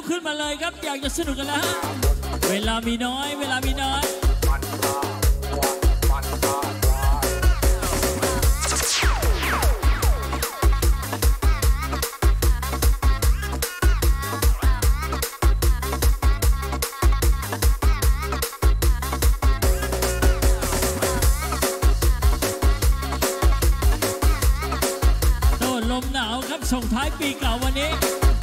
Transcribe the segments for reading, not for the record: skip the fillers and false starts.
ขึ้นมาเลยครับอยากจะสนุกกันแล้วเวลามีน้อยเวลามีน้อยโดนลมหนาวครับส่งท้ายปีเก่าวันนี้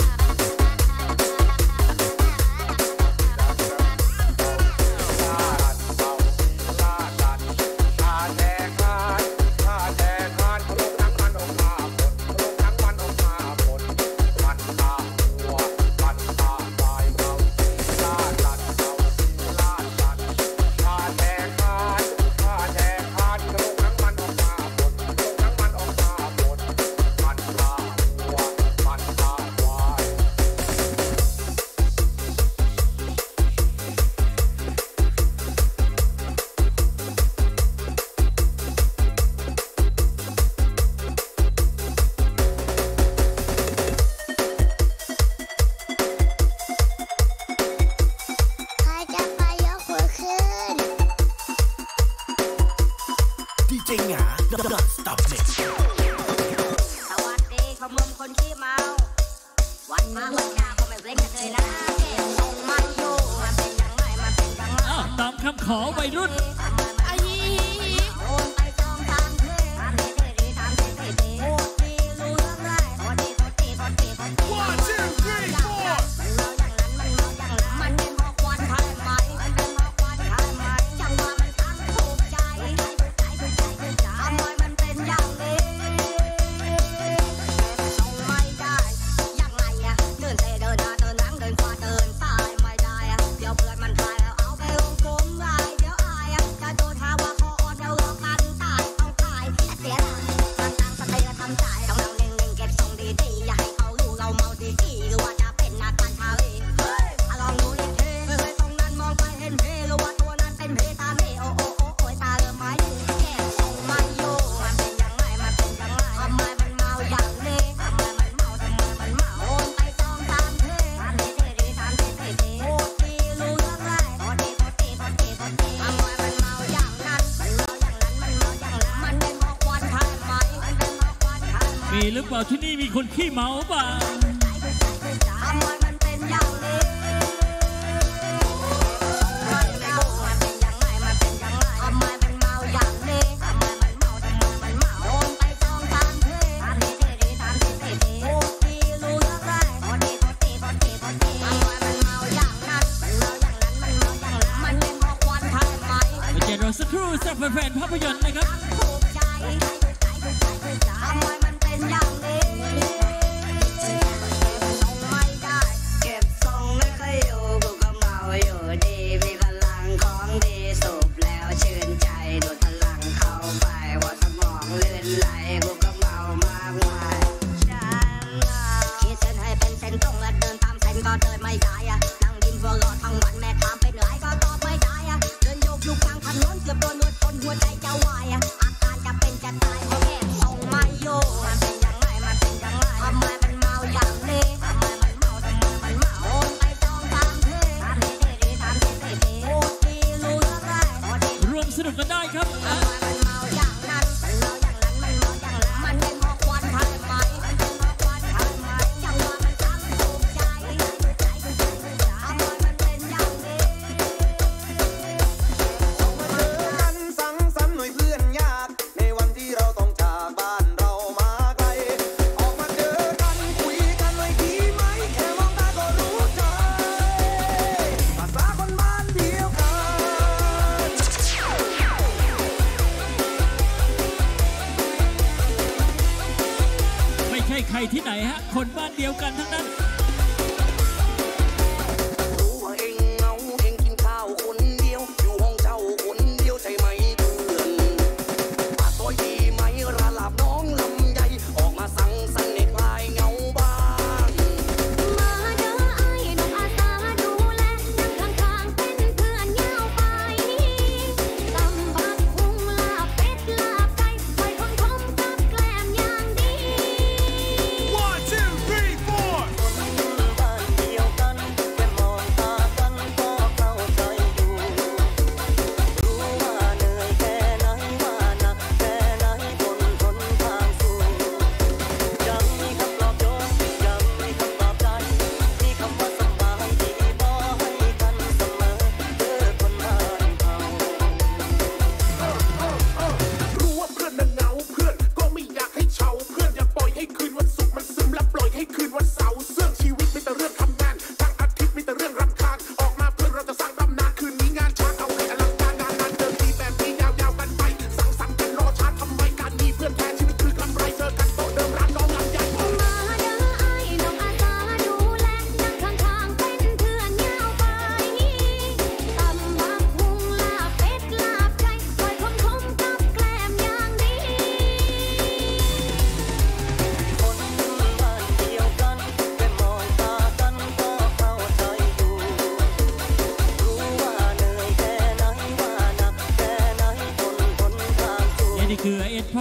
ขอวัยรุ่นมีหรือเปล่าที่นี่มีคนขี้เมาป่ะเดี๋ยวรอสักครู่สำหรับแฟนๆภาพยนตร์นะครับสนุกกันได้ครับใครที่ไหนฮะคนบ้านเดียวกันทั้งนั้นรู้ว่าเองเงาเองกินข้าวคนเดียวอยู่ห้องเจ้าคนเดียวใช่ไหมเพื่อนปากซอยดีไหมระลาบน้องลำใหญ่ออกมาสั่งสรรค์ในคลายเงาบ้างมาเด้อไอ้น้องอาสาดูแลนั่งข้างๆเป็นเพื่อนยาวไปตำบักหุ่งลาบเป็ดลาบไก่ไข่คนคมกับแกล้มอย่างดี 1 2 3 4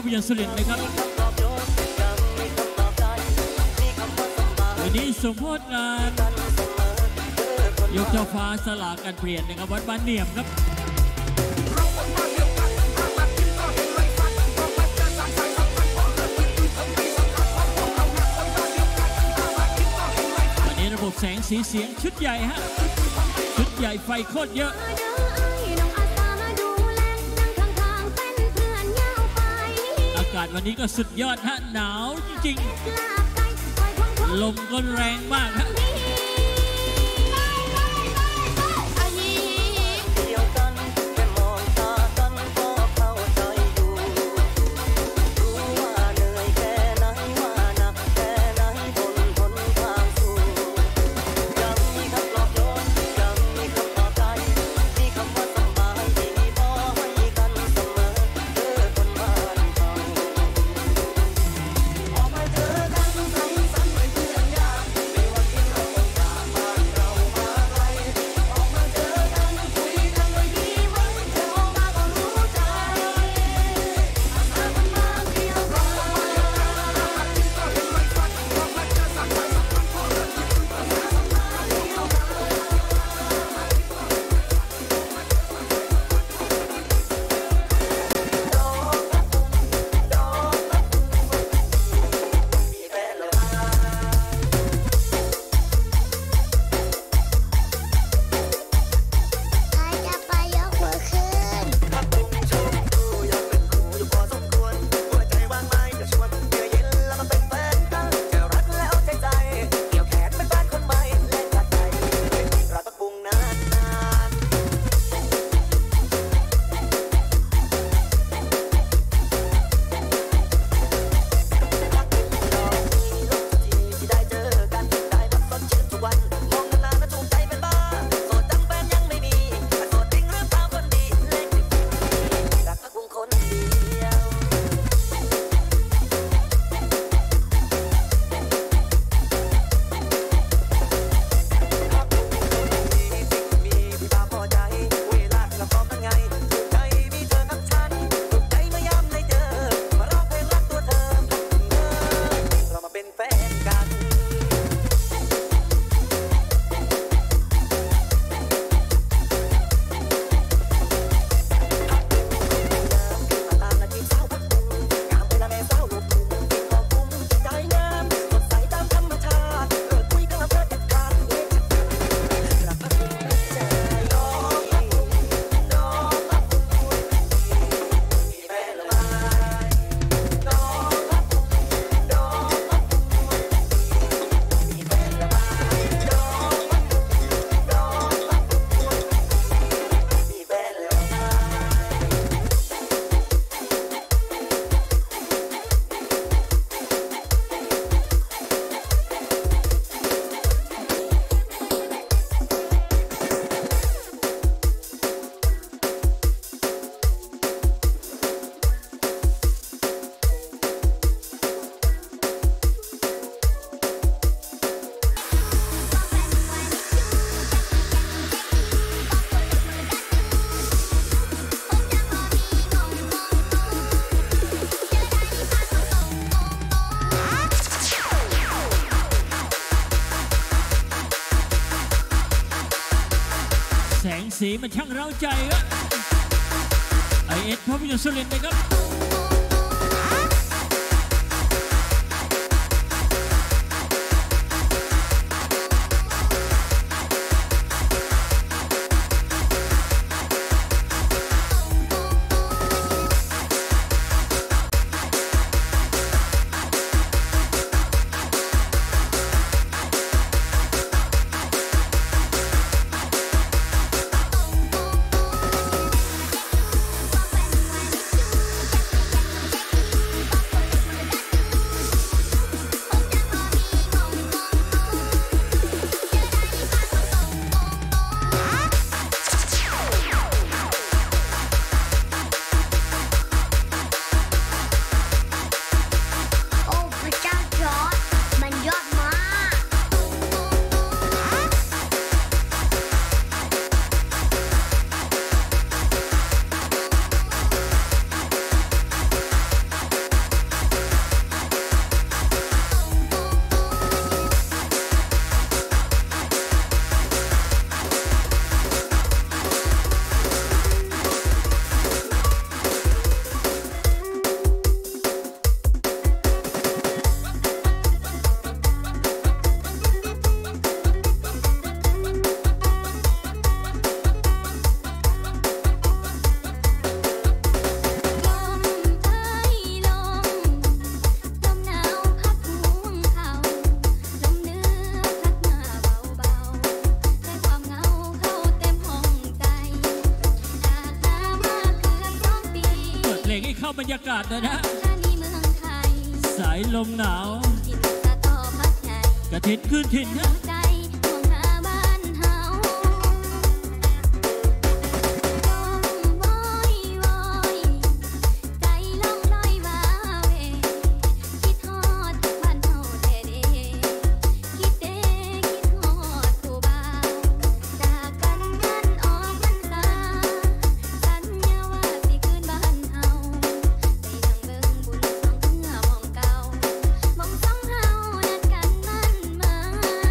พยนตร์สุรินทร์นะครับวันนี้สมโภชงานยกช่อฟ้าสลากการเปลี่ยนนะครับวัดบ้านเนียมครับวันนี้ระบบแสงสีเสียงชุดใหญ่ฮะชุดใหญ่ไฟโคตรเยอะอากาศวันนี้ก็สุดยอดฮะหนาวจริงๆลมก็แรงมากฮะแสงสีมันช่างเร้าใจครับไอเอสภาพยนตร์สุรินทร์นะครับเบรรยากาศนะนะธานีเมืองไทยสายลมหนาวกินสะตอพักใหญ่กระถินขึ้นถิ่นนะใจห่วงหาบ้านเฮาลมวอยวอยใจล่องลอยมาเวคิดฮอดบ้านเฮาแท้เด้คิดเด้คิดฮอดผู้บ่าวจากกันกันออกพรรษาสัญญาว่าสิคืนบ้านเฮาไปนั่งเบิ่งบุญสองเทื่อหม้องเก่ามองสองเฮานัดกันมั่นหมาย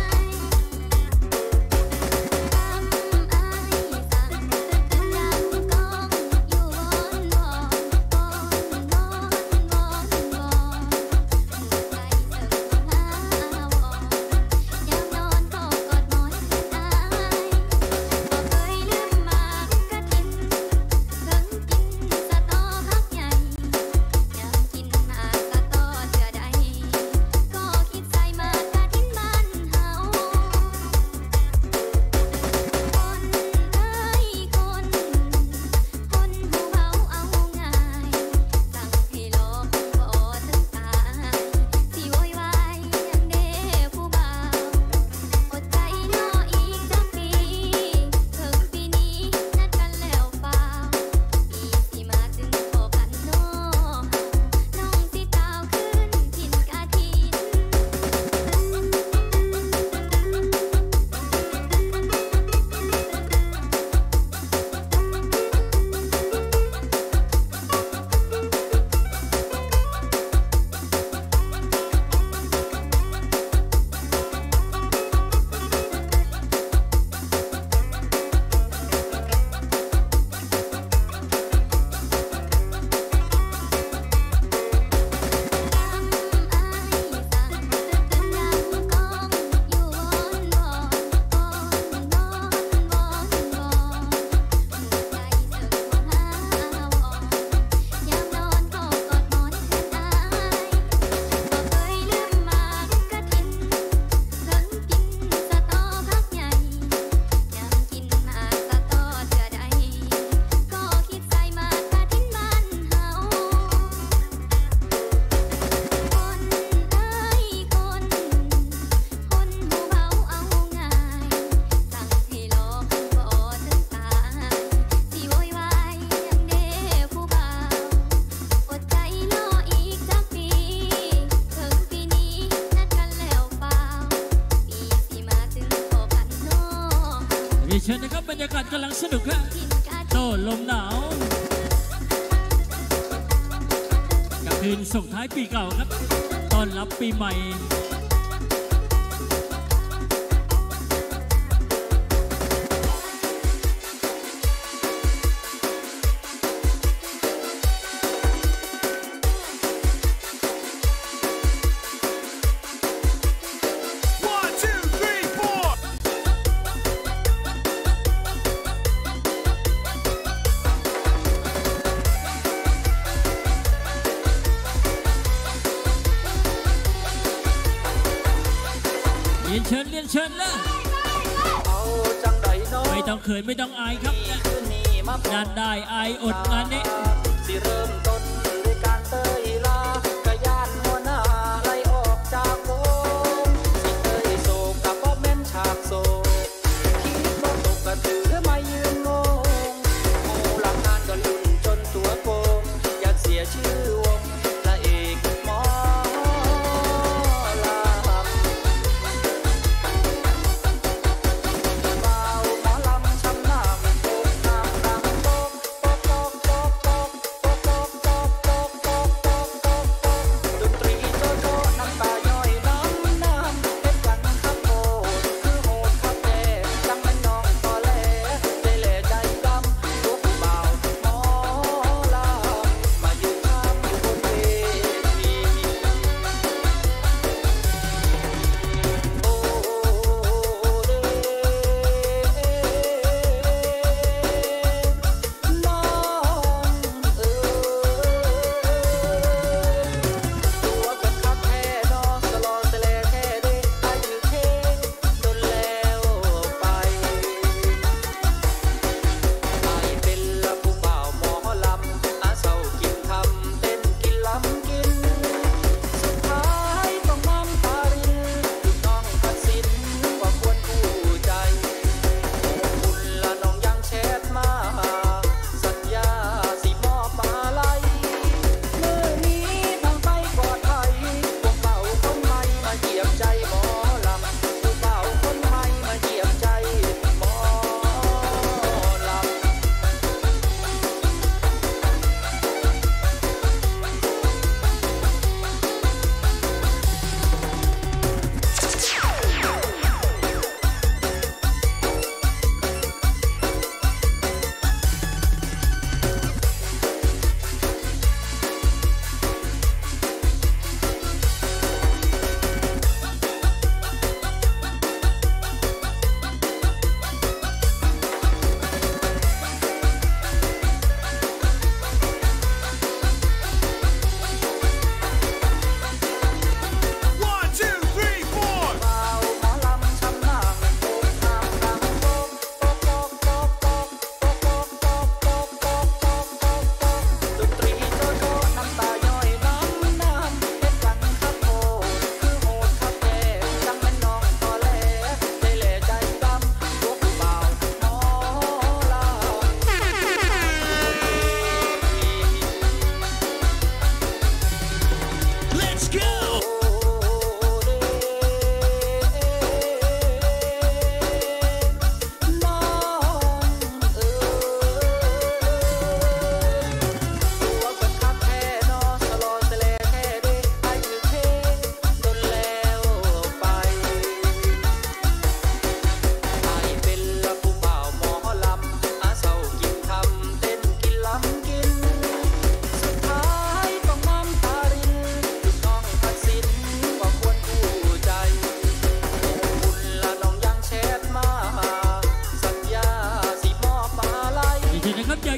คำอ้ายสั่งดังก้องอยู่วอนวอนวอนวอนวอนวอนหัวใจเธอหาวอนยามนอนก็กอดหมอนอายบ่เคยลืมหมากกะทินเพิ่งกินสะตอพักใหญ่ยามกินหมากสะตอเทื่อใดก็คิดใส่หมากกะทินบ้านเฮา คนเอ้ยคนหูเบาเอาง่ายสั่งให้รอคงบ่ถึงตายสิโวยวายยังเด้ผู้บ่าวอดใจรออีกจักปีถึงปีนี้นัดกันแล้วเปล่าปีสิมาถึงพอกันน้อน้องสิตาวขึ้นถิ่นกะทิเรียนเชิญนะครับบรรยากาศกำลังสนุกครับโต้ลมหนาวกับคืนส่งท้ายปีเก่าครับต้อนรับปีใหม่ เรียนเชิญละเอาจังใดน้อไม่ต้องเขินไม่ต้องอายครับคืนนี้มาพบงานได้อายอดงานนี้สิเริ่มต้นด้วยการเตยลากะยานหัวหน้าไล่ออกจากวงสิเตยโศกกับบ่แม่นฉากโศกคิดบ่ตกกะถือมายืนงงหมู่หลังงานก็ลุ้นจนตัวโกงอยากเสียชื่อวงพระเอกหมอลำ บ่าวหมอลำช้ำน้ำโปกน้ำดังโปกโปกโปกโปกโปกโปกโปกโปก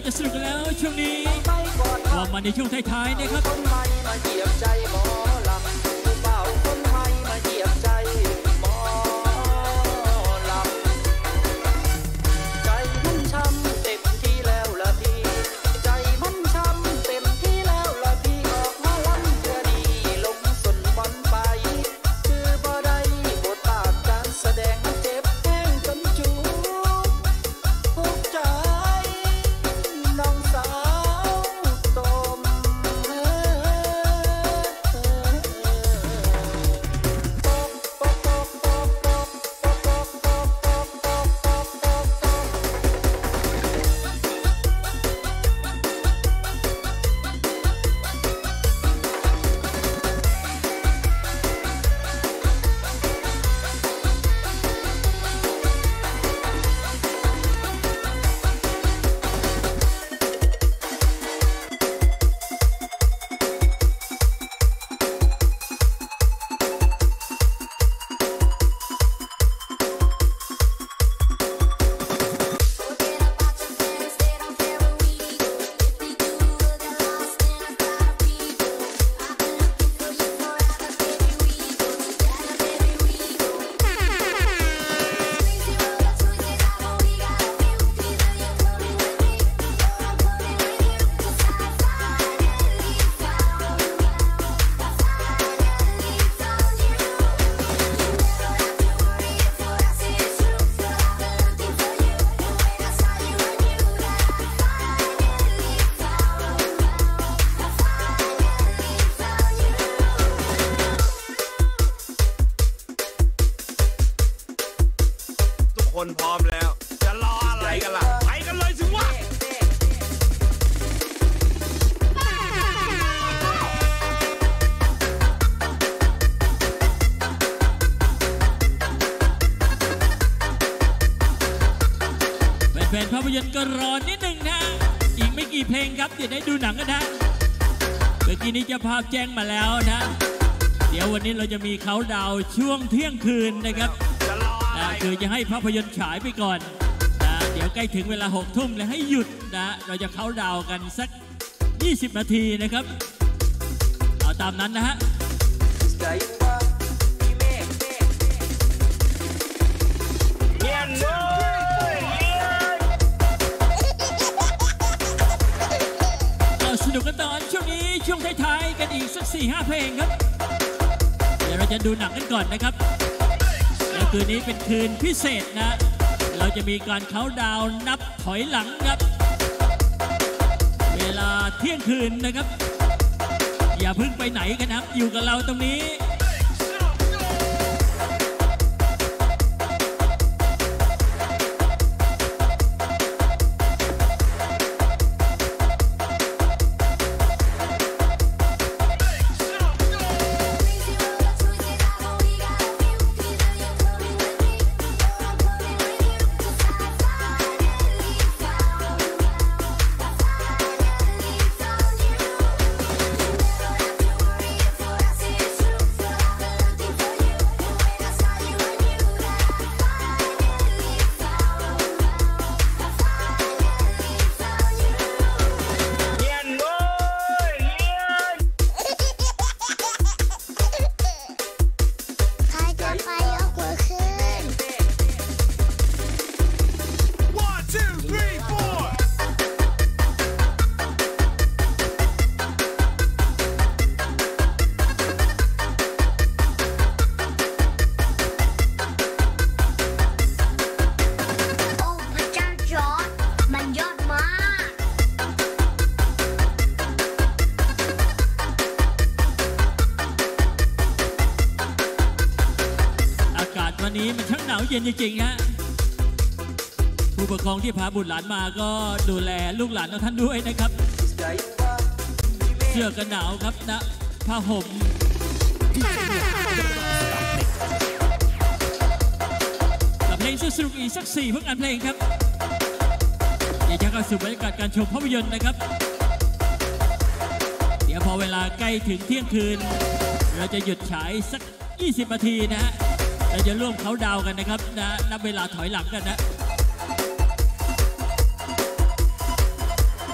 จะสนุกกันแล้วช่วงนี้ว่ามาในช่วงท้ายๆนะครับคนใหม่มาเหยียบใจหมอลำผู้เบาคนใหม่มาเหยียบใจหมอลำใจมันช้ำเต็มที่แล้วละพี่ใจมันช้ำเต็มที่แล้วละพี่ออกมาลำเพื่อดีลงสนวันไปคือบ่ได้บทบาทการแสดงมันเจ็บแห้งจนจุกทุกใจน้องสาวตมคนพร้อมแล้วจะรออะไรกันล่ะไปกันเลยสิวะแฟนๆภาพยนตร์ก็รอนิดหนึ่งนะอีกไม่กี่เพลงครับเดี๋ยวได้ดูหนังกันนะเมื่อกี้นี้เจ้าภาพแจ้งมาแล้วนะเดี๋ยววันนี้เราจะมีเขาดาวช่วงเที่ยงคืนนะครับคือจะให้ภาพยนตร์ฉายไปก่อนนะเดี๋ยวใกล้ถึงเวลา6 ทุ่มแล้วให้หยุดนะเราจะเขาดาวกันสัก20 นาทีนะครับเอาตามนั้นนะฮะก็สนุกกันตอนช่วงนี้ช่วงท้ายๆกันอีกสัก 4-5 เพลงครับเดี๋ยวเราจะดูหนังกันก่อนนะครับและคืนนี้เป็นคืนพิเศษนะเราจะมีการเค้าดาวน์นับถอยหลังครับเวลาเที่ยงคืนนะครับอย่าเพิ่งไปไหนกันนะอยู่กับเราตรงนี้วันนี้มันช่างหนาวเย็นจริงๆฮะผู้ปกครองที่พาบุตรหลานมาก็ดูแลลูกหลานของท่านด้วยนะครับเสื้อกันหนาวครับนะผ้าห่มกับเพลงสนุกอีกสัก4 ผลงานเพลงครับเดี๋ยวจะเข้าสู่บรรยากาศการชมภาพยนตร์นะครับเดี๋ยวพอเวลาใกล้ถึงเที่ยงคืนเราจะหยุดฉายสัก20 นาทีนะฮะเราจะร่วมเขาดาวกันนะครับนะนับเวลาถอยหลังกันนะ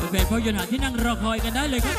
แฟนๆภาพยนตร์หาที่นั่งรอคอยกันได้เลยครับ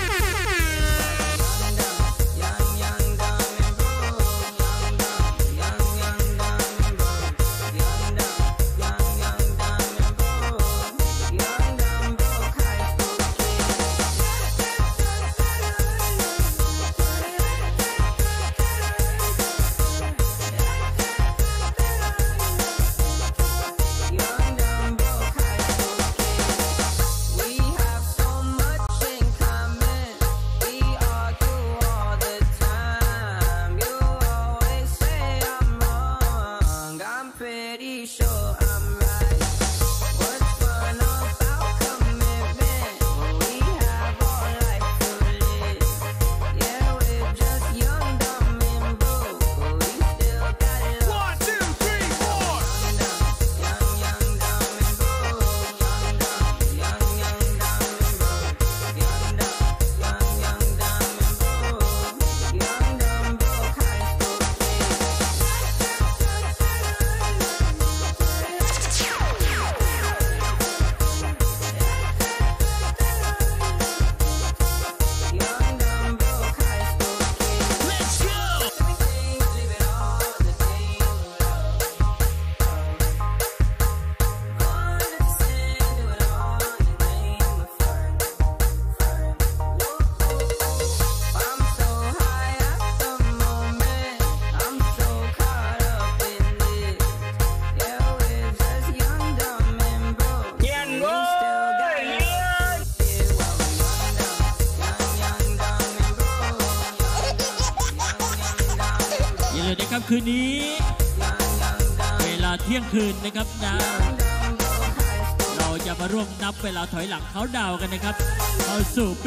คืนนี้เวลาเที่ยงคืนนะครับนะเราจะมาร่วมนับเวลาถอยหลังเขาดาวกันนะครับเข้าสู่ปี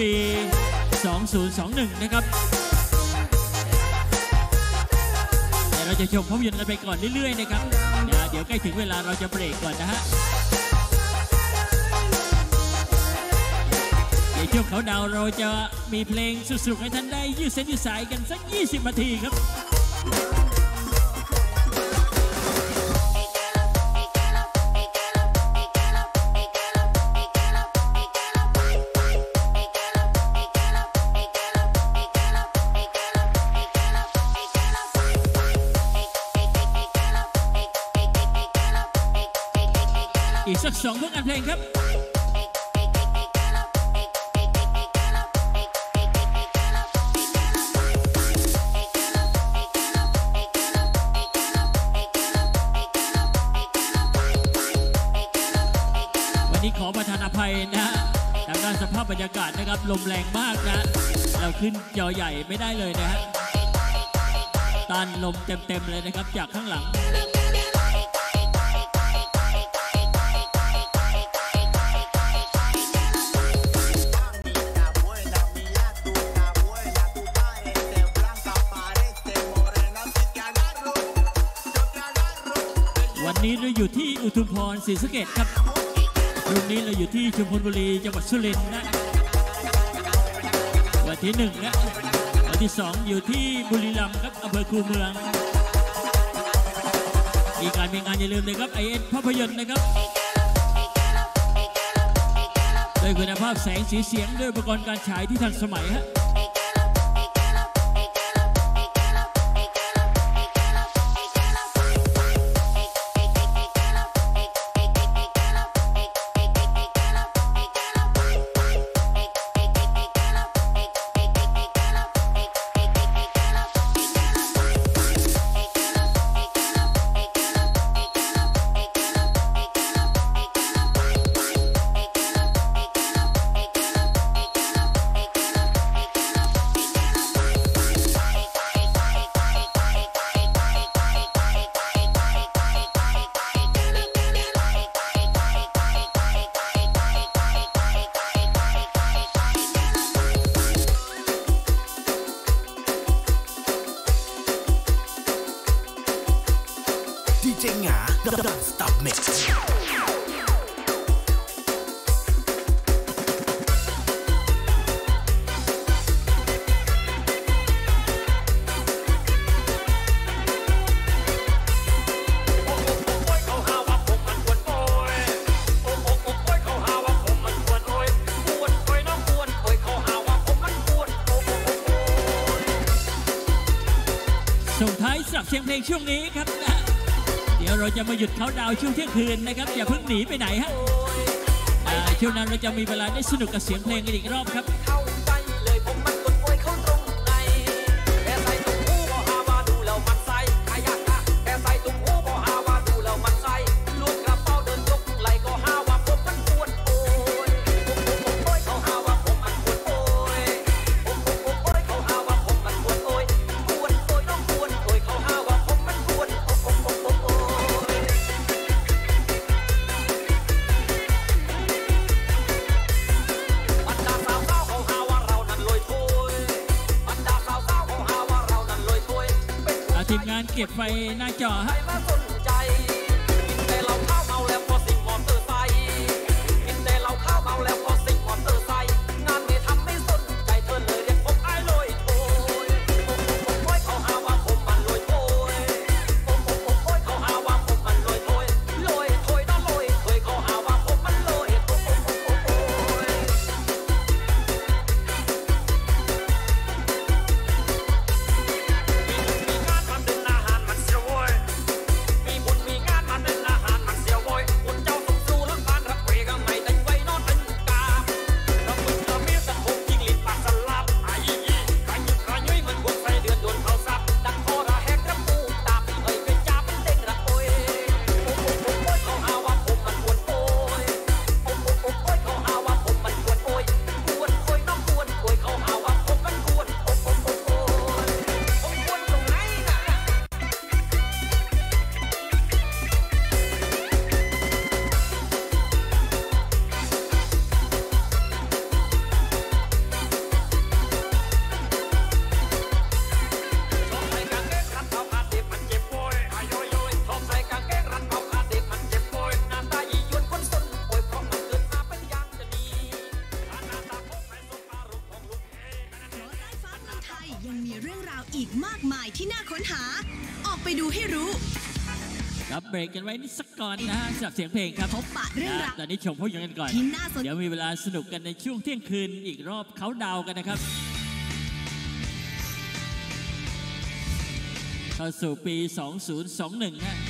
2021 นะครับแต่เราจะชมภาพยนตร์กันไปก่อนเรื่อยๆนะครับเดี๋ยวใกล้ถึงเวลาเราจะเบรกก่อนนะฮะในช่วงเขาดาวเราจะมีเพลงสนุกๆให้ท่านได้ยืดเส้นยืดสายกันสัก20 นาทีครับอีกสัก2 ผลงานเพลงครับวันนี้ขอประทานอภัยนะทางด้านสภาพบรรยากาศนะครับลมแรงมากนะเราขึ้นจอใหญ่ไม่ได้เลยนะฮะต้านลมเต็มๆเลยนะครับจากข้างหลังวันนี้เราอยู่ที่อุทุมพรศรีสะเกษครับวันนี้เราอยู่ที่ชุมพลบุรีจังหวัดสุรินทร์นะวันที่1นะวันที่2อยู่ที่บุรีรัมย์ครับอำเภอคูเมืองมีการมีงานอย่าลืมเลยครับ IS ภาพยนตร์นะครับด้วยคุณภาพแสงสีเสียงด้วยอุปกรณ์การฉายที่ทันสมัยฮะเส่งท้ายสำหรับเสียงเพลงช่วงนี้ครับเดี๋ยวเราจะมาหยุดเขาดาวช่วงเที่ยงคืนนะครับอย่าเพิ่งหนีไปไหนฮะช่วงนั้นเราจะมีเวลาได้สนุกกับเสียงเพลงกันอีกรอบครับเข้าใจเลยผมมันกดป่วยเข้าตรงไหนแค่ใส่ตุ้มหูบ่หาว่าดูแล้วมันใส่ขยันนะแค่ใส่ตุ้มหูบ่หาว่าดูแล้วมันใส่ลูกกระเป๋าเดินยกไหลก็หาว่าผมมันปวดโอยโอยเขาหาว่าผมมันปวดโอยโอยเขาหาว่าผมมันปวดโอยปวดโอยน้องปวดโอยเขาหาว่าผมมันปวดโอยบรรดาสาวเขาหาว่าเรานั้นลอยโถยบรรดาสาวเขาหาว่าเรานั้นลอยโถยเป็นทีมงานเก็บไฟหน้าจอใครฮะมาสนใจกินแต่เราข้าวเมาแล้วพอสิ่งมอเตอร์ไซค์กินแต่เราข้าวเมาแล้วพอสิ่งมอเตอร์ไซค์งานไม่ทำไม่สนใจเธอเลยเรียกผมไอ้ลอยโถยโอ้ยเขาหาว่าผมมันลอยโถยโอ้ยเขาหาว่าผมมันลอยโถยลอยโถยนะลอยโถยเขาหาว่าผมมันลอยโถยมีงานทำเป็นอาหารมันเสียโว้ยมีบุญมีงานทำเป็นอาหารมันเสียโว้ยคนเจ้าสมสู่รถบ้านรับเวกังไม่แต่งไว้นอนเป็นกาบเราฝึกเราเมียสังคมจริงหลีดปากสลับไอ้ยี่ขยุกขยุยเหมือนพวกไฟเดือนโดนเขาซับดังคอระแหกระปูตามที่เอ่ยเป็นจ้าเป็นเด้งระโอยโอ้เขาหาว่าผมมันปวดโอยโอ้เขาหาว่าผมมันปวดโอยปวดโอยน้องปวดโอยเขาหาว่าผมมันปวดโอยผมปวดตรงไหนน่ะ ชอบใส่กางเกงรัดเท้าขาดเด็บมันเจ็บโวยอายโยยชอบใส่กางเกงรัดเท้าขาดเด็บมันเจ็บโวยหน้าตายียวนคนสนโอยเพราะมันเกิดมาเป็นอย่างจะดีหน้าตาพบให้สบอารมณ์ของลูกเอ๋เพราะใต้ฟ้าเมืองไทยยังมีเรื่องราวอีกมากมายที่น่าค้นหา ออกไปดูให้รู้ครับเบรกกันไว้นิดสักก่อนนะฮะสำหรับเสียงเพลงครับพบปะเรื่องราวตอนนี้ชมภาพยนตร์กันก่อนที่น่าสนใจเดี๋ยวมีเวลาสนุกกันในช่วงเที่ยงคืนอีกรอบเขาดาวกันนะครับ เข้าสู่ปี 2021 ฮะ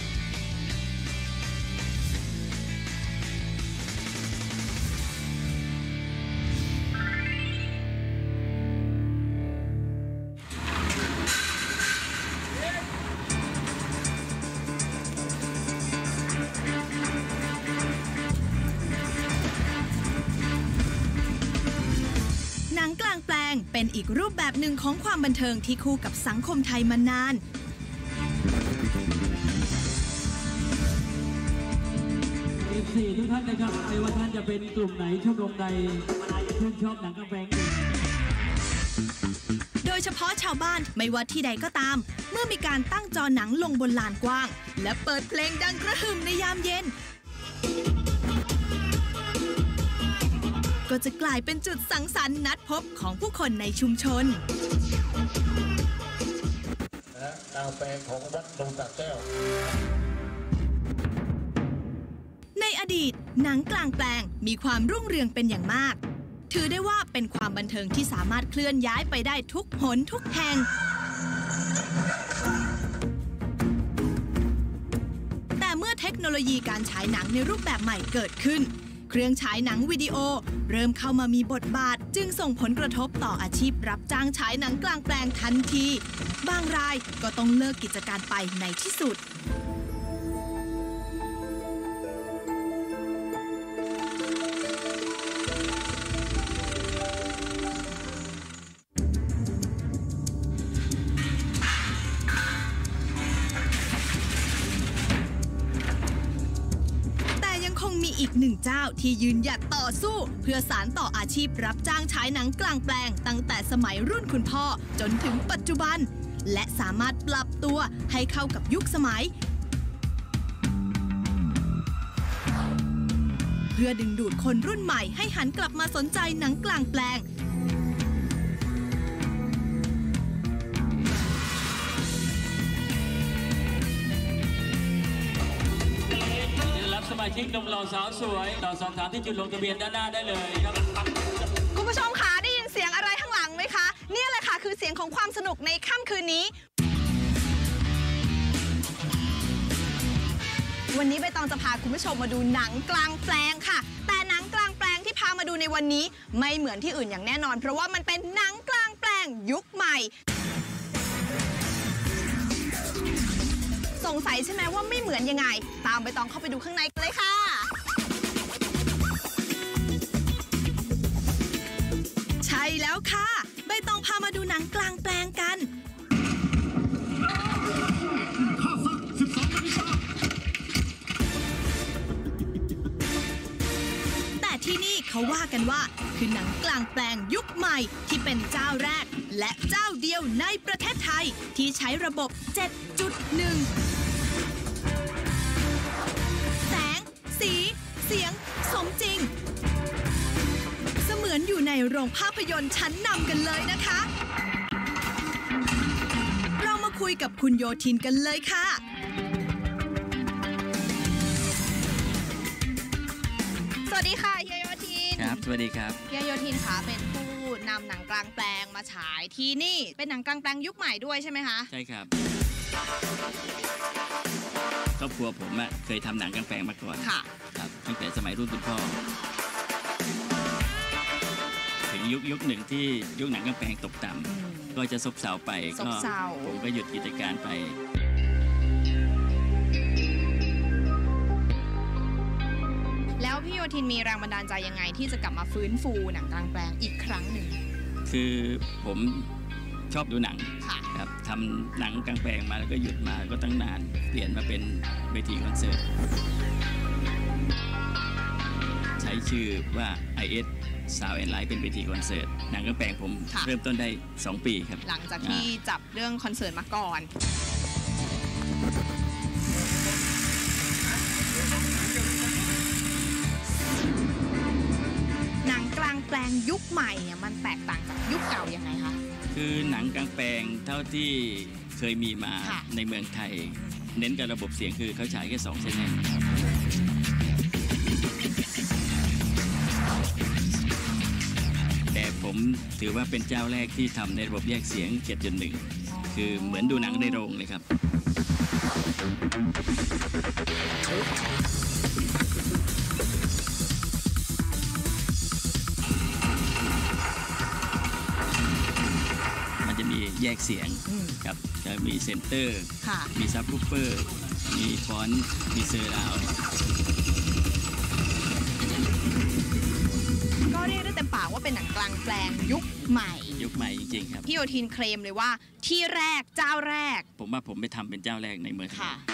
หนังกลางแปลงเป็นอีกรูปแบบหนึ่งของความบันเทิงที่คู่กับสังคมไทยมานาน 14ทุกท่านนะครับไม่ว่าท่านจะเป็นกลุ่มไหนชมรมใดชื่นชอบหนังกลางแปลงโดยเฉพาะชาวบ้านไม่ว่าที่ใดก็ตาม เมื่อมีการตั้งจอหนังลงบนลานกว้าง และเปิดเพลงดังกระหึ่มในยามเย็น ก็จะกลายเป็นจุดสังสรรค์นัดพบของผู้คนในชุมชนกลางแปลงของวัดดงตาแก้วในอดีตหนังกลางแปลงมีความรุ่งเรืองเป็นอย่างมาก ถือได้ว่าเป็นความบันเทิงที่สามารถเคลื่อนย้ายไปได้ทุกหนทุกแห่ง แต่เมื่อเทคโนโลยีการฉายหนังในรูปแบบใหม่เกิดขึ้น เครื่องฉายหนังวิดีโอเริ่มเข้ามามีบทบาท จึงส่งผลกระทบต่ออาชีพรับจ้างฉายหนังกลางแปลงทันที บางรายก็ต้องเลิกกิจการไปในที่สุด แต่ยังคงมีอีกหนึ่งเจ้าที่ยืนหยัดต่อสู้ เพื่อสานต่ออาชีพรับจ้างฉายหนังกลางแปลงตั้งแต่สมัยรุ่นคุณพ่อจนถึงปัจจุบัน และสามารถปรับตัวให้เข้ากับยุคสมัย เพื่อดึงดูดคนรุ่นใหม่ให้หันกลับมาสนใจหนังกลางแปลงรับสมาชิกหนุ่มหล่อสาวสวยต่อสอบถามที่จุดลงทะเบียนด้านหน้าได้เลยครับคุณผู้ชมคะได้ยินเสียงอะไรข้างหลังไหมคะเนี่ยแหละค่ะคือเสียงของความสนุกในค่ำคืนนี้วันนี้ใบตองจะพาคุณผู้ชมมาดูหนังกลางแปลงค่ะแต่หนังกลางแปลงที่พามาดูในวันนี้ไม่เหมือนที่อื่นอย่างแน่นอนเพราะว่ามันเป็นหนังกลางแปลงยุคใหม่สงสัยใช่ไหมว่าไม่เหมือนยังไงตามใบตองเข้าไปดูข้างในกันเลยค่ะใช่แล้วค่ะใบตองพามาดูหนังกลางแปลงกันแต่ที่นี่เขาว่ากันว่าคือหนังกลางแปลงยุคใหม่ที่เป็นเจ้าแรกและเจ้าเดียวในประเทศไทยที่ใช้ระบบ 7.1 แสง สี เสียง สมจริงเสมือนอยู่ในโรงภาพยนตร์ชั้นนำกันเลยนะคะเรามาคุยกับคุณโยธินกันเลยค่ะสวัสดีค่ะเฮียโยธินครับสวัสดีครับเฮียโยธินคะเป็นผู้นำหนังกลางแปลงมาฉายที่นี่เป็นหนังกลางแปลงยุคใหม่ด้วยใช่ไหมคะใช่ครับครอบครัวผมเคยทำหนังกลางแปลงมาก่อนค่ะครับตั้งแต่สมัยรุ่นคุณพ่อถึงยุคหนึ่งที่ยุคหนังกลางแปลงตกต่ำก็จะซบเซาไปก็ผมก็หยุดกิจการไปแล้วพี่โยธินมีแรงบันดาลใจยังไงที่จะกลับมาฟื้นฟูหนังกลางแปลงอีกครั้งหนึ่งคือผมชอบดูหนังครับทำหนังกลางแปลงมาแล้วก็หยุดมาก็ตั้งนานเปลี่ยนมาเป็นเวทีคอนเสิร์ตใช้ชื่อว่า IS Sound and Light เป็นเวทีคอนเสิร์ตหนังกลางแปลงผมเริ่มต้นได้2 ปีครับหลังจากที่จับเรื่องคอนเสิร์ตมาก่อนหนังกลางแปลงยุคใหม่เนี่ยมันแตกต่างจากยุคเก่ายังไงคะคือหนังกลางแปลงเท่าที่เคยมีมาในเมืองไทยเน้นกับระบบเสียงคือเขาฉายแค่2 เส้นแน่แต่ผมถือว่าเป็นเจ้าแรกที่ทำในระบบแยกเสียง 7.1 คือเหมือนดูหนังในโรงเลยครับมันจะมีแยกเสียงครับจะมีเซนเตอร์มีซับวูฟเฟอร์มีฟอนต์มีเซอร์ราวก็เรียกได้เต็มปากว่าเป็นหนังกลางแปลงยุคใหม่จริงๆครับพี่โยธินเคลมเลยว่าที่แรกเจ้าแรกผมว่าผมไปทำเป็นเจ้าแรกในเมืองไทย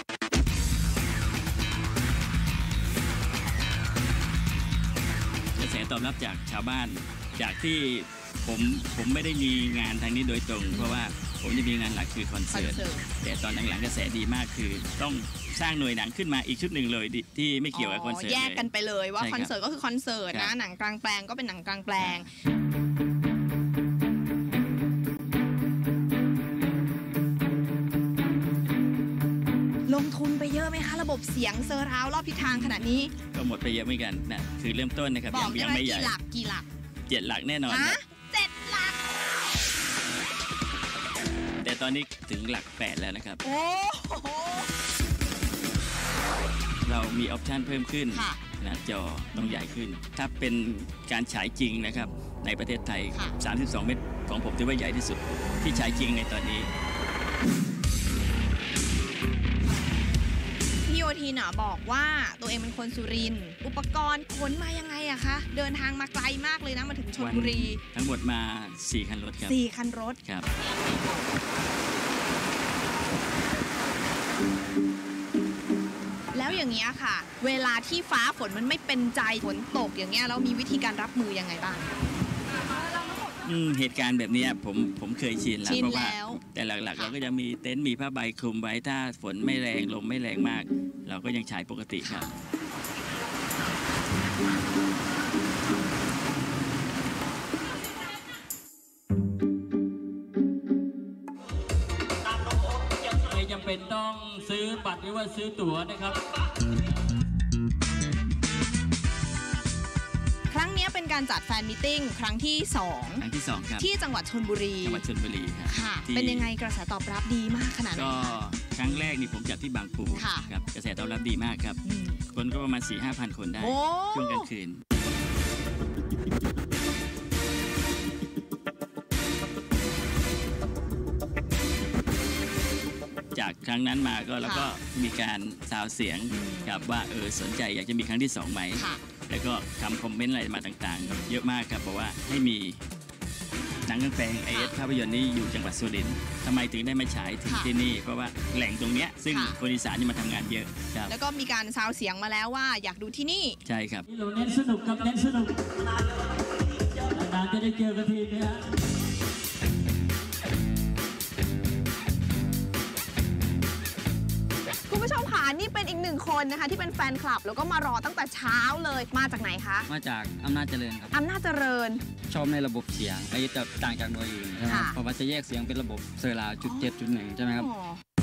กระแสตอบรับจากชาวบ้านจากที่ผมไม่ได้มีงานทางนี้โดยตรงเพราะว่าผมจะมีงานหลักคือคอนเสิร์ตแต่ตอนหลังๆกระแสดีมากคือต้องสร้างหน่วยหนังขึ้นมาอีกชุดหนึ่งเลยที่ไม่เกี่ยวกับคอนเสิร์ตแยกกันไปเลยว่าคอนเสิร์ตก็คือคอนเสิร์ตนะหนังกลางแปลงก็เป็นหนังกลางแปลงลงทุนไปเยอะไหมคะระบบเสียงเซอร์ราวรอบทิศทางขนาดนี้ก็หมดไปเยอะเหมือนกันนะคือเริ่มต้นนะครับยังไม่ใหญ่กี่หลัก 7 หลักแน่นอนครับ 7 หลักแต่ตอนนี้ถึงหลัก8แล้วนะครับโอ้โหเรามีออปชันเพิ่มขึ้นขนาดจอต้องใหญ่ขึ้นถ้าเป็นการฉายจริงนะครับในประเทศไทย32 เมตรของผมถือว่าใหญ่ที่สุดที่ฉายจริงในตอนนี้พี่โยธินบอกว่าตัวเองเป็นคนสุรินทร์อุปกรณ์ขนมายังไงอะคะเดินทางมาไกลมากเลยนะมาถึงชลบุรีทั้งหมดมา4 คันรถครับ 4 คันรถครับแล้วอย่างเงี้ยค่ะเวลาที่ฟ้าฝนมันไม่เป็นใจฝนตกอย่างเงี้ยเรามีวิธีการรับมือยังไงบ้างเหตุการณ์แบบนี้ผมเคยชินแล้วเพราะว่าแต่หลักๆเราก็จะมีเต็นท์มีผ้าใบคลุมไว้ถ้าฝนไม่แรงลมไม่แรงมากเราก็ยังฉายปกติครับไม่จำเป็นต้องซื้อบัตรหรือว่าซื้อตั๋วนะครับครั้งนี้เป็นการจัดแฟนมีตติ้งครั้งที่2 ครับที่จังหวัดชลบุรีครับค่ะเป็นยังไงกระแสตอบรับดีมากขนาดไหนครั้งแรกนี่ผมจัดที่บางปูครับกระแสตอบรับดีมากครับคนก็ประมาณ 4-5,000 คนได้ช่วงกลางคืนจากครั้งนั้นมาก็แล้วก็มีการซาวเสียงกับว่าสนใจอยากจะมีครั้งที่2ไหมแล้วก็คำคอมเมนต์อะไรมาต่างๆเยอะมากครับบอกว่าให้มีหนังกลางแปลงภาพยนตร์นี้อยู่จังหวัดสุรินทร์ทำไมถึงได้มาฉายถึงที่นี่เพราะว่าแหล่งตรงเนี้ยซึ่งคนอีสานนี่มาทำงานเยอะครับแล้วก็มีการซาวเสียงมาแล้วว่าอยากดูที่นี่ใช่ครับเราเน้นสนุกกับเน้นสนุกนานๆจะได้เจอกันทีนะฮะคุณผู้ชมค่ะนี่เป็นอีกหนึ่งคนนะคะที่เป็นแฟนคลับแล้วก็มารอตั้งแต่เช้าเลยมาจากไหนคะมาจากอำนาจเจริญครับอำนาจเจริญชอบในระบบเสียงไอ้จะต่างจากตัวอื่นใช่ไหมเพราะว่าจะแยกเสียงเป็นระบบเซอร์ราว.7.1ใช่ไหมครับ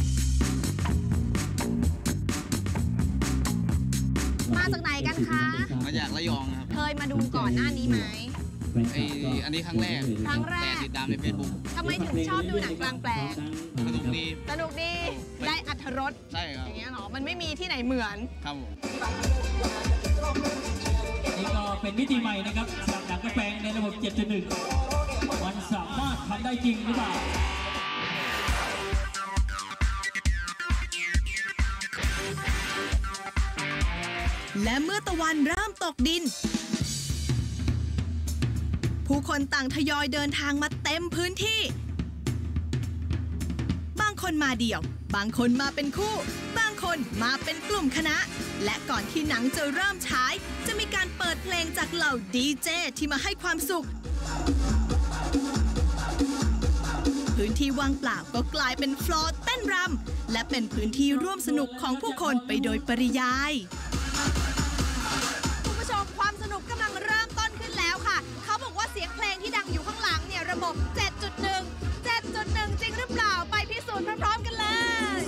มาจากไหนกันคะมาจากระยองครับเคยมาดูก่อนหน้านี้ไหมอันนี้ครั้งแรกแต่ติดตามในเฟซบุ๊กทำไมถึงชอบดูหนังกลางแปลงสนุกดีได้อรรถรสใช่ครับอย่างเงี้ยหรอมันไม่มีที่ไหนเหมือนครับนี่ก็เป็นมิติใหม่นะครับสำหรับหนังกลางแปลงในระบบ 7.1 มันสามารถทำได้จริงหรือเปล่าและเมื่อตะวันเริ่มตกดินผู้คนต่างทยอยเดินทางมาเต็มพื้นที่บางคนมาเดี่ยวบางคนมาเป็นคู่บางคนมาเป็นกลุ่มคณะและก่อนที่หนังจะเริ่มฉายจะมีการเปิดเพลงจากเหล่าดีเจที่มาให้ความสุขพื้นที่ว่างเปล่าก็กลายเป็นฟลอร์เต้นรำและเป็นพื้นที่ร่วมสนุกของผู้คนไปโดยปริยายคุณผู้ชมความสนุกกำลังเริ่มต้นขึ้นแล้วค่ะเขาบอกว่าเสียงเพลงที่ดังอยู่ข้างหลังเนี่ยระบบ 7.1 จริงหรือเปล่าไปพิสูจน์พร้อมๆกันเลย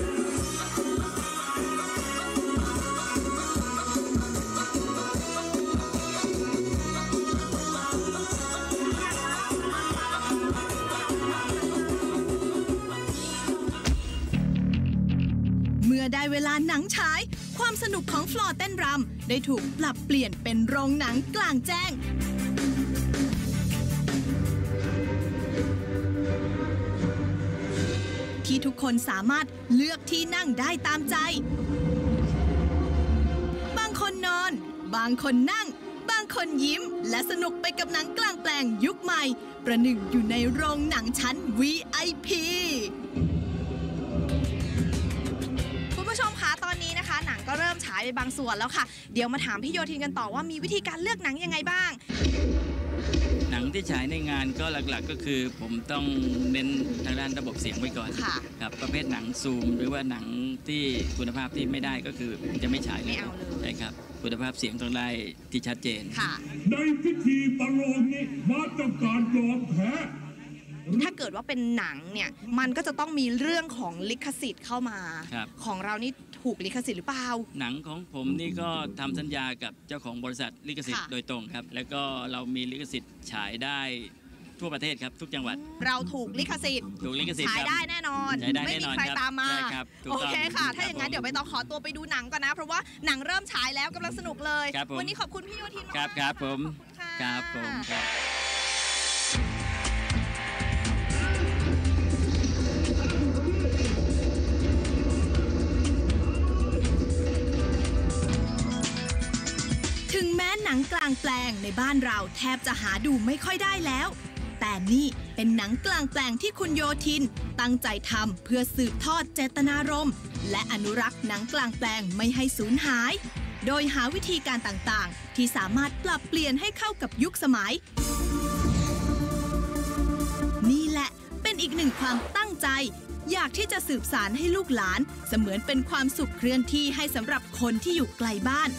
เมื่อได้เวลาหนังฉายความสนุกของฟลอร์เต้นรำได้ถูกปรับเปลี่ยนเป็นโรงหนังกลางแจ้งที่ทุกคนสามารถเลือกที่นั่งได้ตามใจบางคนนอนบางคนนั่งบางคนยิ้มและสนุกไปกับหนังกลางแปลงยุคใหม่ประหนึ่งอยู่ในโรงหนังชั้น VIP คุณผู้ชมคะตอนนี้นะคะหนังก็เริ่มฉายไปบางส่วนแล้วค่ะเดี๋ยวมาถามพี่โยธินกันต่อว่ามีวิธีการเลือกหนังยังไงบ้างหนังที่ฉายในงานก็หลักๆก็คือผมต้องเน้นทางด้านระบบเสียงไว้ก่อนครับประเภทหนังซูมหรือว่าหนังที่คุณภาพที่ไม่ได้ก็คือจะไม่ฉายเลยใช่ครับคุณภาพเสียงต้องได้ที่ชัดเจนในพิธีประโลมนี้มาจากการยอมแพ้ถ้าเกิดว่าเป็นหนังเนี่ยมันก็จะต้องมีเรื่องของลิขสิทธิ์เข้ามาของเรานี่ถูกลิขสิทธิ์หรือเปล่าหนังของผมนี่ก็ทำสัญญากับเจ้าของบริษัทลิขสิทธิ์โดยตรงครับแล้วก็เรามีลิขสิทธิ์ฉายได้ทั่วประเทศครับทุกจังหวัดเราถูกลิขสิทธิ์ฉายได้แน่นอนไม่มีใครตามมาโอเคค่ะถ้าอย่างนั้นเดี๋ยวไปต้องขอตัวไปดูหนังก่อนนะเพราะว่าหนังเริ่มฉายแล้วกำลังสนุกเลยวันนี้ขอบคุณพี่โยธินมากครับผมครับผมครับถึงแม้หนังกลางแปลงในบ้านเราแทบจะหาดูไม่ค่อยได้แล้วแต่นี่เป็นหนังกลางแปลงที่คุณโยธินตั้งใจทำเพื่อสืบทอดเจตนารมณ์และอนุรักษ์หนังกลางแปลงไม่ให้สูญหายโดยหาวิธีการต่างๆที่สามารถปรับเปลี่ยนให้เข้ากับยุคสมัยนี่แหละเป็นอีกหนึ่งความตั้งใจอยากที่จะสืบสานให้ลูกหลานเสมือนเป็นความสุขเคลื่อนที่ให้สำหรับคนที่อยู่ไกลบ้าน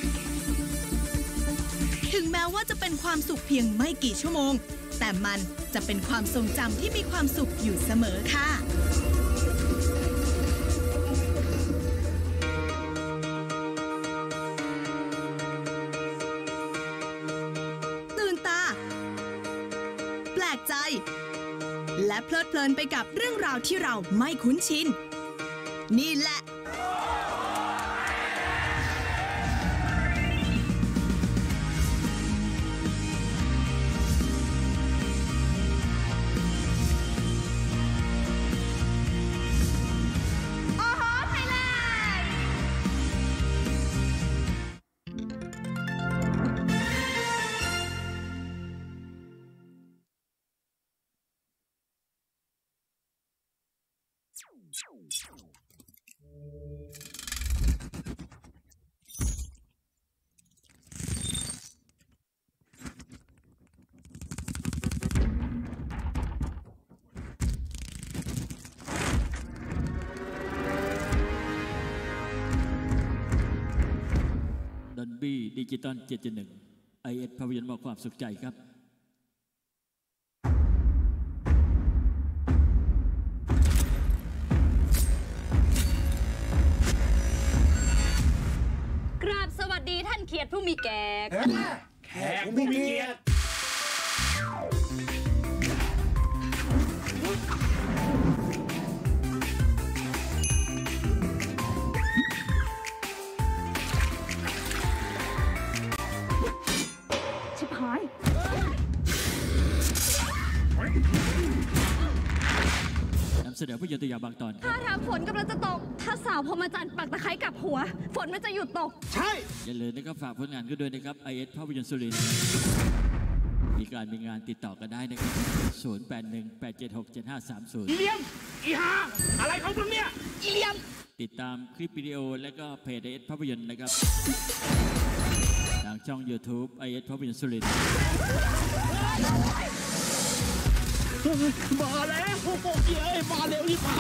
ถึงแม้ว่าจะเป็นความสุขเพียงไม่กี่ชั่วโมงแต่มันจะเป็นความทรงจำที่มีความสุขอยู่เสมอค่ะตื่นตาแปลกใจและเพลิดเพลินไปกับเรื่องราวที่เราไม่คุ้นชินนี่แหละโอ้โหไทยแลนด์ดอนบี้ดิจิตอล 7.1 IS ภาพยนตร์มอบความสุขใจครับกราบสวัสดีท่านเขียดผู้มีแก่แขกผู้มีเกียรติชิบหายนำเสนอภาพยนตร์ตัวอย่างบางตอนถ้าทางฝนกำลังจะตก ถ้าสาวพรหมจันทร์ปักตะไคร้กับหัว ฝนมันจะหยุดตกใช่อย่าลืมนะครับฝากผลงานก็ด้วยนะครับ IS ภาพยนตร์สุรินทร์มีงานติดต่อกันได้นะครับ 0818767530 อีเลียม อีหาอะไรของมึงเนี่ยอีเลียมติดตามคลิปวิดีโอและก็เพจ IS ภาพยนตร์นะครับทางช่อง YouTube IS ภาพยนตร์สุรินทร์มาแล้วโอ้โหเย้ยมาเร็วนี่ไป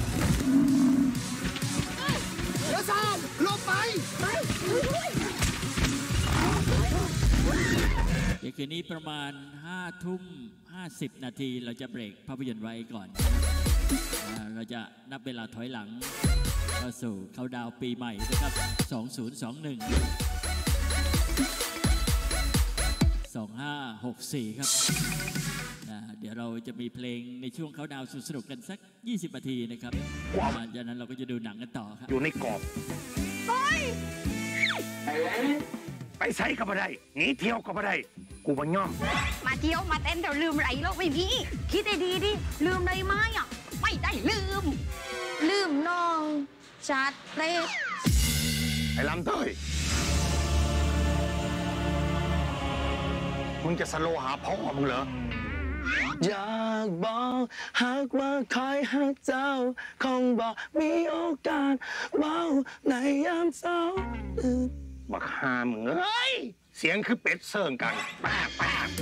เดี๋ยวซ้ำลงไปเดี๋ยวคืนนี้ประมาณ5:50 นาทีเราจะเบรกภาพยนตร์ไว้ก่อน เราจะนับเวลาถอยหลังเข้าสู่เขาดาวปีใหม่นะครับ 2021 2564 ครับเดี๋ยวเราจะมีเพลงในช่วงเขาดาวสนุกกันสัก 20 นาทีนะครับจากนั้นเราก็จะดูหนังกันต่อครับอยู่ในกรอบ ไปใช้ก็ไม่ได้หนีเที่ยวก็ไม่ได้ กูมันย่อมมาเที่ยวมาเต้นเดี๋ยวลืมไรโลกไม่มีคิดให้ดีดิ ลืมอะไรไหมอ่ะ ไม่ได้ลืม ลืมน้องจัดเต็มไอ้ลำเต้ยมึงจะสโลหาพ่อมึงเหรออยากบอกหากว่าคอยหักเจ้าคงบอกมีโอกาสเบาในยามเศร้าบักฮามึงเอ้ย เสียงคือเป็ดเสิร์งกันแป๊บแป๊บ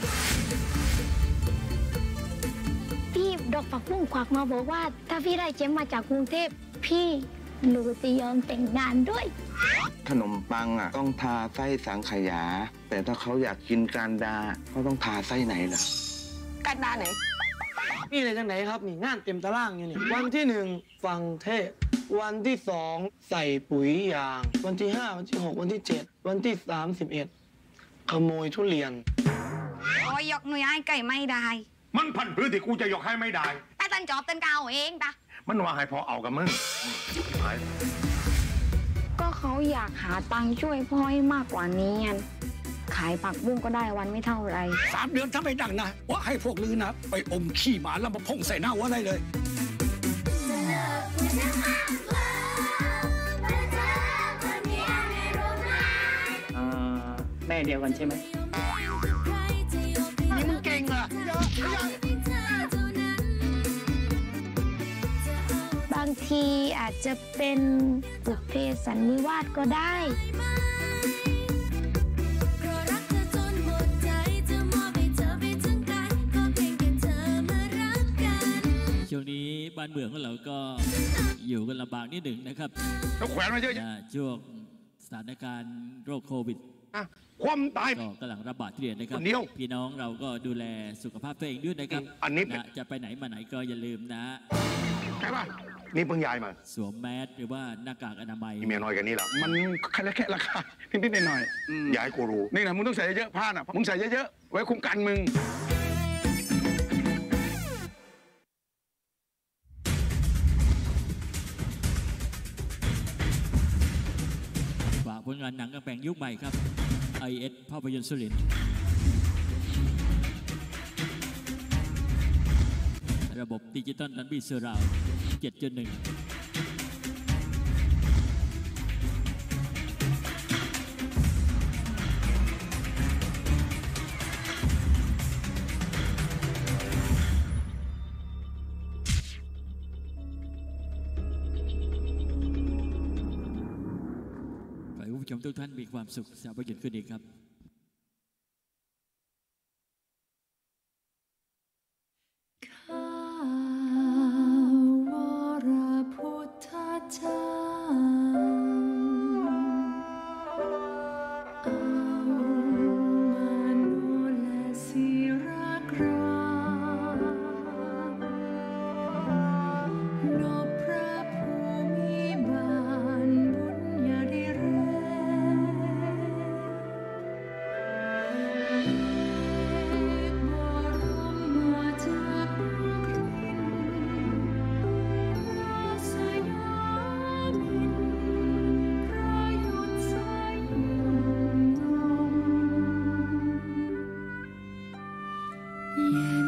พี่ดอกผักบุ้งควักมาบอกว่า ถ้าพี่ได้เจมมาจากกรุงเทพพี่หนูจะยอมแต่งงานด้วยขนมปังอ่ะต้องทาไส้สังขยา แต่ถ้าเขาอยากกินการดาเขาต้องทาไส้ไหนล่ะกันดาไหนนี่เลยจังไหนครับนี่งานเต็มตารางอยู่นี่วันที่1ฟังเทศวันที่2ใส่ปุ๋ยยาง วันที่5วันที่6วันที่7วันที่31ขโมยทุเรียนโอ้ยยกหน่วยไอ้ไก่ไม่ได้มันพันพื้นที่กูจะยกให้ไม่ได้แต่ตันจอบตันกาวเองปะมันว่าให้พอเอากับมึงก็เขาอยากหาตังค์ช่วยพ่อให้มากกว่านี้ขายผักบุ้งก็ได้วันไม่เท่าไร 3 เดือนถ้าไม่ดังนะว่าให้พวกลือนะไปอมขี้หมาแล้วมาพ่งใส่หน้าว่าได้เลยแม่เดียวกันใช่ไหมนี่มึงเก่งเหรอบางทีอาจจะเป็นบุพเพสันนิวาสก็ได้ช่วงนี้บ้านเมืองของเราก็อยู่กันลำบากนิดหนึ่งนะครับต้องแขวนไว้เยอะช่วงสถานการณ์โรคโควิดความตายก็กำลังระบาดที่เดียวนะครับเดียวพี่น้องเราก็ดูแลสุขภาพตัวเองด้วยนะครับอันนี้จะไปไหนมาไหนก็อย่าลืมนะใช่ป่ะนี่เพิ่งย้ายมาสวมแมสหรือว่าหน้ากากอนามัยมีเมียน้อยกันนี่หรอมันแค่ราคานิดๆหน่อยย้ายกูรู้ๆนี่นะมึงต้องใส่เยอะๆผ้าน่ะมึงใส่เยอะๆไว้คุ้มกันมึงพานหนังกลางแปลงยุคใหม่ครับ IS ภาพยนตร์สุรินทร์ระบบดิจิตอลดันบีเซอร์ราว 7.1ผู้ชมทุกท่านมีความสุขสาวประยุทธ์ขึ้นอีกครับข้าวรพุทธเจ้าเอามาโนและศิรักรานบพระภูมิบาลบุญญาดิเรเย็น